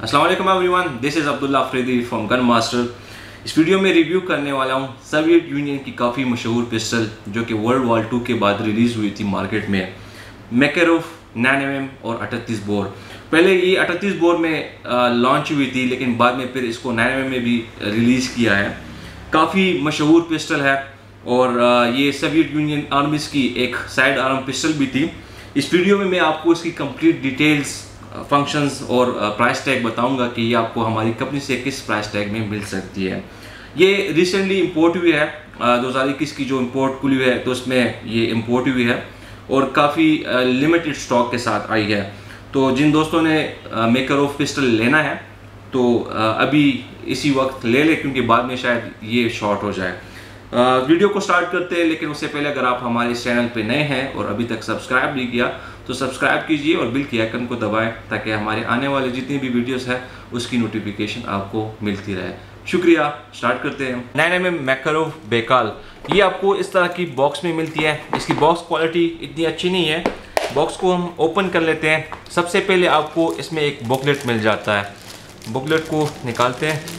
अस्सलाम वालेकुम everyone, this is Abdullah Afridi from gun master. इस वीडियो में रिव्यू करने वाला हूँ सोवियत यूनियन की काफ़ी मशहूर पिस्टल जो कि वर्ल्ड वॉर 2 के बाद रिलीज़ हुई थी मार्केट में, मैकारोव 9mm और 38 बोर। पहले ये 38 बोर में लॉन्च हुई थी, लेकिन बाद में फिर इसको 9mm में भी रिलीज़ किया है। काफ़ी मशहूर पिस्टल है और ये सोवियत यूनियन आर्मीज़ की एक साइड आर्म पिस्टल भी थी। इस वीडियो में मैं आपको इसकी कंप्लीट डिटेल्स, फंक्शंस और प्राइस टैग बताऊंगा कि ये आपको हमारी कंपनी से किस प्राइस टैग में मिल सकती है। ये रिसेंटली इंपोर्ट हुई है, 2021 की जो इंपोर्ट खुली हुई है तो उसमें ये इंपोर्ट हुई है और काफ़ी लिमिटेड स्टॉक के साथ आई है। तो जिन दोस्तों ने मैकारोव पिस्टल लेना है तो अभी इसी वक्त ले लें, क्योंकि बाद में शायद ये शॉर्ट हो जाए। वीडियो को स्टार्ट करते हैं, लेकिन उससे पहले अगर आप हमारे इस चैनल पे नए हैं और अभी तक सब्सक्राइब नहीं किया तो सब्सक्राइब कीजिए और बिल के आइकन को दबाएं ताकि हमारे आने वाले जितनी भी वीडियोस हैं उसकी नोटिफिकेशन आपको मिलती रहे। शुक्रिया। स्टार्ट करते हैं। 9mm मैकारोव बेकाल, ये आपको इस तरह की बॉक्स में मिलती है। इसकी बॉक्स क्वालिटी इतनी अच्छी नहीं है। बॉक्स को हम ओपन कर लेते हैं। सबसे पहले आपको इसमें एक बुकलेट मिल जाता है। बुकलेट को निकालते हैं।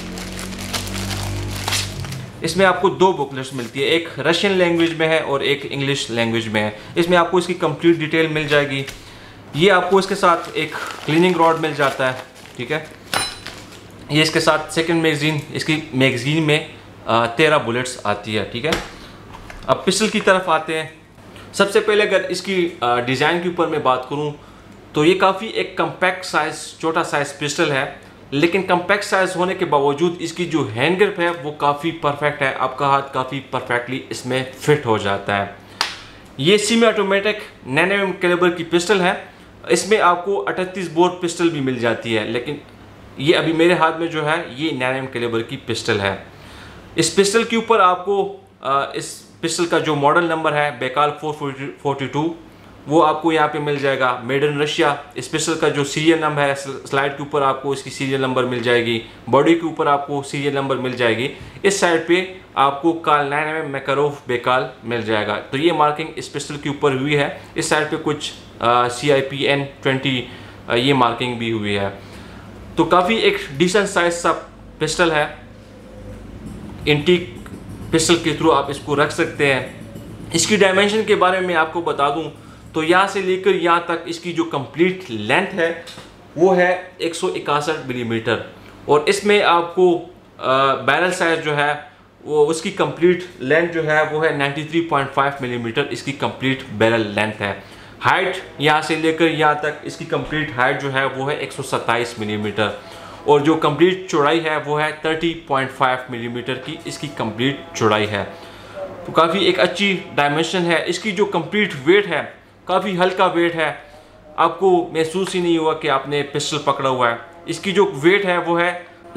इसमें आपको दो बुकलेट्स मिलती है, एक रशियन लैंग्वेज में है और एक इंग्लिश लैंग्वेज में है। इसमें आपको इसकी कंप्लीट डिटेल मिल जाएगी। ये आपको इसके साथ एक क्लीनिंग रॉड मिल जाता है, ठीक है। ये इसके साथ सेकंड मैगजीन, इसकी मैगजीन में 13 बुलेट्स आती है, ठीक है। अब पिस्टल की तरफ आते हैं। सबसे पहले अगर इसकी डिज़ाइन के ऊपर मैं बात करूँ तो ये काफ़ी एक कम्पैक्ट साइज़, छोटा साइज़ पिस्टल है, लेकिन कम्पैक्ट साइज होने के बावजूद इसकी जो हैंड ग्रिप है वो काफ़ी परफेक्ट है। आपका हाथ काफ़ी परफेक्टली इसमें फिट हो जाता है। ये सेमी ऑटोमेटिक 9mm कैलिबर की पिस्टल है। इसमें आपको 38 बोर पिस्टल भी मिल जाती है, लेकिन ये अभी मेरे हाथ में जो है ये 9mm कैलिबर की पिस्टल है। इस पिस्टल के ऊपर आपको इस पिस्टल का जो मॉडल नंबर है बेकाल 442 वो आपको यहाँ पे मिल जाएगा। Made in Russia. इस पिस्टल का जो सीरियल नंबर है, स्लाइड के ऊपर आपको इसकी सीरियल नंबर मिल जाएगी, बॉडी के ऊपर आपको सीरियल नंबर मिल जाएगी। इस साइड पे आपको काल 9mm मैकारोव बेकाल मिल जाएगा। तो ये मार्किंग इस पिस्टल के ऊपर हुई है। इस साइड पे कुछ CIP N20 ये मार्किंग भी हुई है। तो काफ़ी एक डिसेंट साइज सा पिस्टल है। एंटीक पिस्टल के थ्रू आप इसको रख सकते हैं। इसकी डायमेंशन के बारे में आपको बता दूँ तो यहाँ से लेकर यहाँ तक इसकी जो कंप्लीट लेंथ है वो है 161 मिलीमीटर और इसमें आपको बैरल साइज जो है वो उसकी कंप्लीट लेंथ जो है वो है 93.5 मिलीमीटर। इसकी कंप्लीट बैरल लेंथ है। हाइट यहाँ से लेकर यहाँ तक इसकी कंप्लीट हाइट जो है वो है 127 मिलीमीटर और जो कंप्लीट चौड़ाई है वो है 30.5 मिलीमीटर की इसकी कंप्लीट चौड़ाई है। तो काफ़ी एक अच्छी डायमेंशन है। इसकी जो कंप्लीट वेट है काफ़ी हल्का वेट है, आपको महसूस ही नहीं हुआ कि आपने पिस्टल पकड़ा हुआ है। इसकी जो वेट है वो है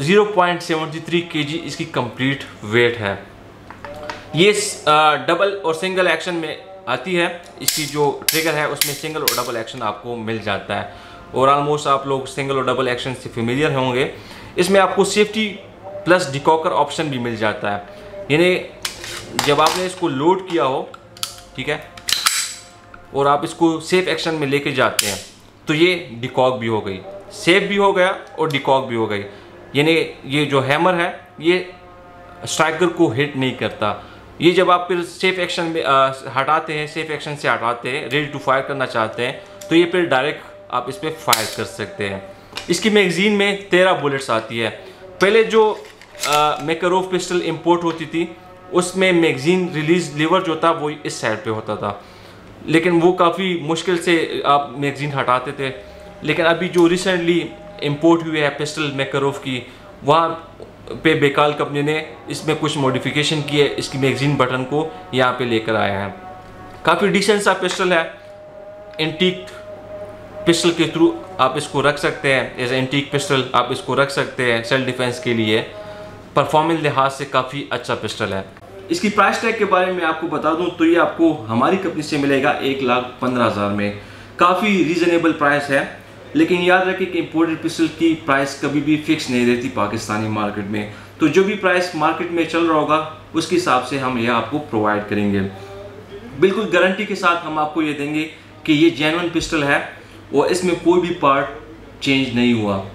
0.73 kg इसकी कंप्लीट वेट है। ये डबल और सिंगल एक्शन में आती है। इसकी जो ट्रिगर है उसमें सिंगल और डबल एक्शन आपको मिल जाता है और ऑलमोस्ट आप लोग सिंगल और डबल एक्शन से फेमिलियर होंगे। इसमें आपको सेफ्टी प्लस डिकॉकर ऑप्शन भी मिल जाता है, यानी जब आपने इसको लोड किया हो, ठीक है, और आप इसको सेफ एक्शन में लेके जाते हैं तो ये डिकॉक भी हो गई, सेफ भी हो गया और डिकॉक भी हो गई। यानी ये जो हैमर है ये स्ट्राइकर को हिट नहीं करता। ये जब आप फिर सेफ एक्शन में हटाते हैं, सेफ एक्शन से हटाते हैं, रेडी टू फायर करना चाहते हैं तो ये फिर डायरेक्ट आप इस पर फायर कर सकते हैं। इसकी मैगजीन में 13 बुलेट्स आती है। पहले जो मैकारोव पिस्टल इंपोर्ट होती थी उसमें मैगजीन रिलीज लीवर जो था वो इस साइड पे होता था, लेकिन वो काफ़ी मुश्किल से आप मैगजीन हटाते थे। लेकिन अभी जो रिसेंटली इंपोर्ट हुई है पिस्टल मैकारोव की, वहाँ पे बेकाल कंपनी ने इसमें कुछ मॉडिफिकेशन की है। इसकी मैगजीन बटन को यहाँ पे लेकर आया है। काफ़ी डिसेंट सा पिस्टल है। एंटीक पिस्टल के थ्रू आप इसको रख सकते हैं, एज एंटीक पिस्टल आप इसको रख सकते हैं सेल्फ डिफेंस के लिए। परफॉर्मेंस लिहाज से काफ़ी अच्छा पिस्टल है। इसकी प्राइस टैग के बारे में आपको बता दूं तो ये आपको हमारी कंपनी से मिलेगा 1,15,000 में। काफ़ी रीज़नेबल प्राइस है, लेकिन याद रखें कि इंपोर्टेड पिस्टल की प्राइस कभी भी फिक्स नहीं रहती पाकिस्तानी मार्केट में। तो जो भी प्राइस मार्केट में चल रहा होगा उसके हिसाब से हम यह आपको प्रोवाइड करेंगे। बिल्कुल गारंटी के साथ हम आपको ये देंगे कि ये जेन्युइन पिस्टल है और इसमें कोई भी पार्ट चेंज नहीं हुआ।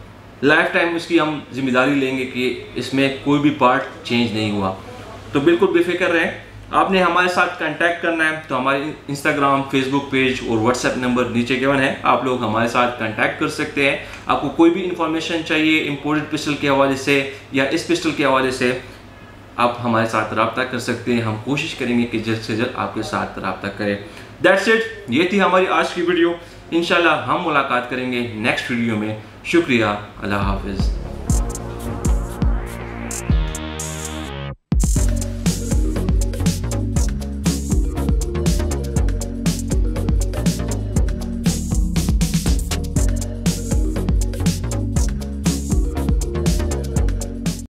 लाइफ टाइम उसकी हम जिम्मेदारी लेंगे कि इसमें कोई भी पार्ट चेंज नहीं हुआ। तो बिल्कुल बेफिक्र रहें। आपने हमारे साथ कांटेक्ट करना है तो हमारे इंस्टाग्राम, फेसबुक पेज और व्हाट्सएप नंबर नीचे गिवन है, आप लोग हमारे साथ कांटेक्ट कर सकते हैं। आपको कोई भी इंफॉर्मेशन चाहिए इंपोर्टेड पिस्टल के हवाले से या इस पिस्टल के हवाले से, आप हमारे साथ रब्ता कर सकते हैं। हम कोशिश करेंगे कि जल्द से जल्द आपके साथ रब्ता करें। दैट्स इट, ये थी हमारी आज की वीडियो। इंशाल्लाह हम मुलाकात करेंगे नेक्स्ट वीडियो में। शुक्रिया, अल्लाह हाफिज़।